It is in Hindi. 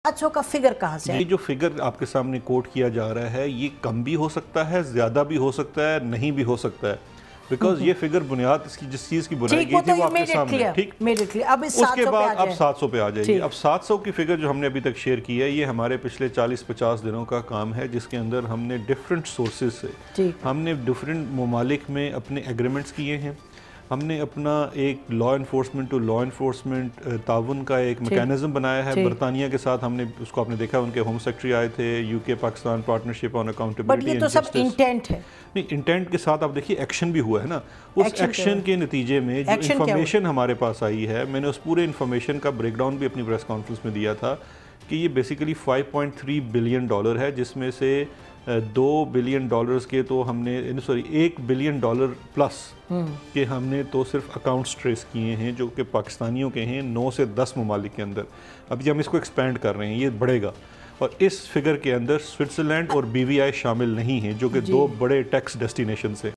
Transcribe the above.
700 का फिगर कहाँ से? ये जो फिगर आपके सामने कोट किया जा रहा है ये कम भी हो सकता है, ज़्यादा भी हो सकता है, नहीं भी हो सकता है, बिकॉज ये फिगर बुनियाद इसकी जिस चीज़ की बुनियाद की थी वो आपके सामने, ठीक। अब उसके बाद अब 700 पे आ जाएगी। अब 700 की फिगर जो हमने अभी तक शेयर की है ये हमारे पिछले 40-50 दिनों का काम है, जिसके अंदर हमने डिफरेंट सोर्सेज से हमने डिफरेंट ममालिक में अपने एग्रीमेंट्स किए हैं। हमने अपना एक law enforcement to law enforcement ताउन का एक मैकेनिज्म बनाया है बरतानिया के साथ। हमने उसको आपने देखा, उनके होम सेक्रेटरी आए थे, UK Pakistan partnership on accountability. But ये तो सब इंटेंट है। नहीं, इंटेंट के साथ आप देखिए एक्शन भी हुआ है ना। उस एक्शन के नतीजे में जो इन्फॉर्मेशन हमारे पास आई है, मैंने उस पूरे इन्फॉर्मेशन का ब्रेकडाउन भी अपनी प्रेस कॉन्फ्रेंस में दिया था कि ये बेसिकली $5.3 बिलियन है, जिसमें से $2 बिलियन के तो हमने $1 बिलियन प्लस के हमने तो सिर्फ अकाउंट्स ट्रेस किए हैं जो कि पाकिस्तानियों के हैं 9 से 10 ममालिक के अंदर। अभी हम इसको एक्सपेंड कर रहे हैं, ये बढ़ेगा। और इस फिगर के अंदर स्विट्ज़रलैंड और BVI शामिल नहीं हैं, जो कि 2 बड़े टैक्स डेस्टिनेशन से।